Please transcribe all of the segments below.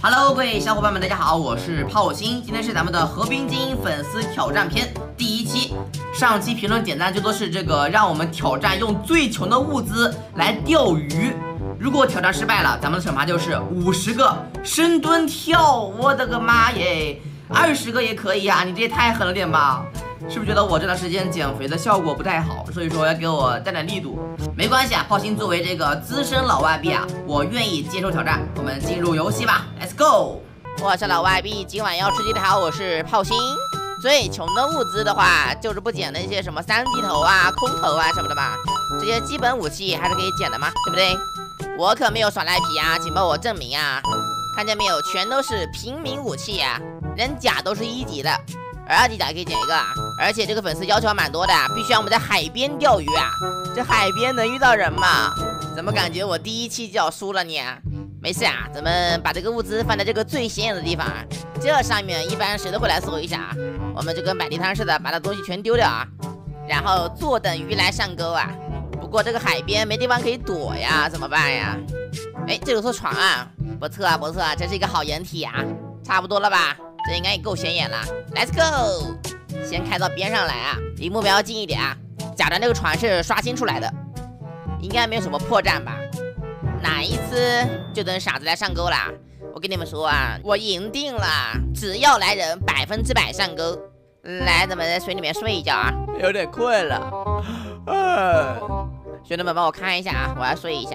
Hello， 各位小伙伴们，大家好，我是炮星，今天是咱们的河滨精英粉丝挑战篇第1期。上期评论点赞最多是这个，让我们挑战用最穷的物资来钓鱼。如果挑战失败了，咱们的惩罚就是50个深蹲跳。我的个妈耶！20个也可以啊，你这也太狠了点吧？是不是觉得我这段时间减肥的效果不太好，所以说要给我带点力度？没关系啊，炮星作为这个资深老外币啊，我愿意接受挑战。我们进入游戏吧 ，Let's go！ 我是老外币，今晚要吃鸡条，我是炮星。最穷的物资的话，就是不捡那些什么3D头啊、空投啊什么的嘛，这些基本武器还是可以捡的嘛，对不对？我可没有耍赖皮啊，请帮我证明啊！看见没有，全都是平民武器啊，人甲都是1级的。2级甲可以捡一个啊，而且这个粉丝要求还蛮多的，必须要我们在海边钓鱼啊！这海边能遇到人吗？怎么感觉我第1期就要输了呢？没事啊，咱们把这个物资放在这个最显眼的地方啊，这上面一般谁都会来搜一下，我们就跟摆地摊似的，把那东西全丢掉啊，然后坐等鱼来上钩啊。不过这个海边没地方可以躲呀，怎么办呀？哎，这有艘船啊，不错啊不错啊，这是一个好掩体啊，差不多了吧？这应该也够显眼了 ，Let's go！ 先开到边上来啊，离目标近一点啊，假装这个船是刷新出来的，应该没有什么破绽吧？哪一次就等傻子来上钩啦！我跟你们说啊，我赢定了，只要来人100%上钩。来，咱们在水里面睡一觉啊，有点困了。兄弟们帮我看一下啊，我要睡一下。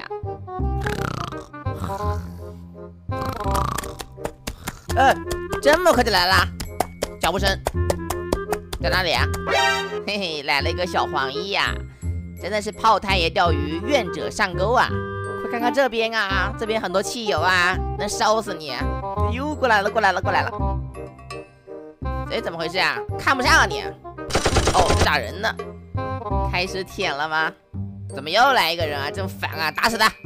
这么快就来了，脚步声在哪里啊？嘿嘿，来了一个小黄衣呀，真的是炮太爷钓鱼，愿者上钩啊！快看看这边啊，这边很多汽油啊，能烧死你！又过来了，过来了，过来了！哎，怎么回事啊？看不上啊你！哦，打人呢！开始舔了吗？怎么又来一个人啊？真烦啊！打死他！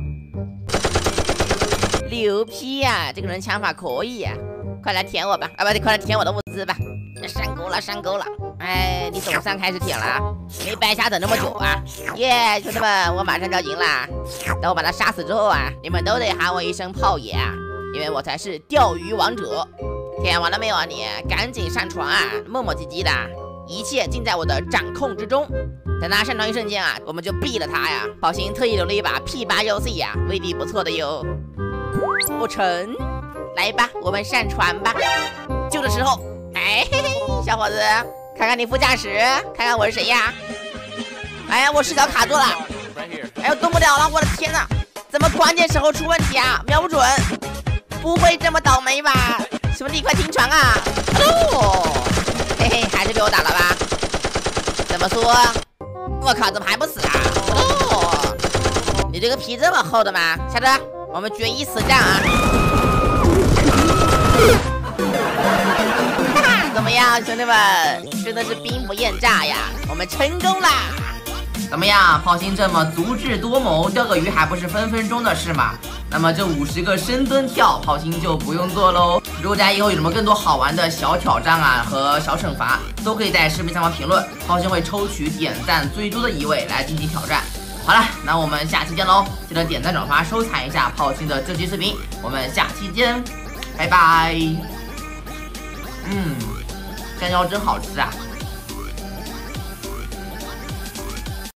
牛批呀，这个人枪法可以呀！快来舔我吧！啊，不对，快来舔我的物资吧！上钩了，上钩了！哎，你总算开始舔了，没白瞎等那么久啊！耶，兄弟们，我马上就要赢了！等我把他杀死之后啊，你们都得喊我一声炮爷啊，因为我才是钓鱼王者！舔完了没有啊你？赶紧上船啊！磨磨唧唧的，一切尽在我的掌控之中。等他上船一瞬间啊，我们就毙了他呀！炮星特意留了一把 P8UC 呀，威力不错的哟。不成，来吧，我们上船吧！就这时候，哎嘿嘿，小伙子，看看你副驾驶，看看我是谁呀？哎呀，我视角卡住了，哎呦，动不了了！我的天哪，怎么关键时候出问题啊？瞄不准，不会这么倒霉吧？兄弟，快停船啊！哦，嘿嘿，还是被我打了吧？怎么说？我靠，怎么还不死啊？哦，你这个皮这么厚的吗？下车，我们决一死战啊！怎么样，兄弟们，真的是兵不厌诈呀！我们成功啦！ 怎么样，炮星这么足智多谋，钓个鱼还不是分分钟的事嘛？那么这50个深蹲跳，炮星就不用做喽。如果大家以后有什么更多好玩的小挑战啊和小惩罚，都可以在视频下方评论，炮星会抽取点赞最多的一位来进行挑战。好了，那我们下期见喽！记得点赞、转发、收藏一下炮星的这期视频，我们下期见，拜拜。山药真好吃啊！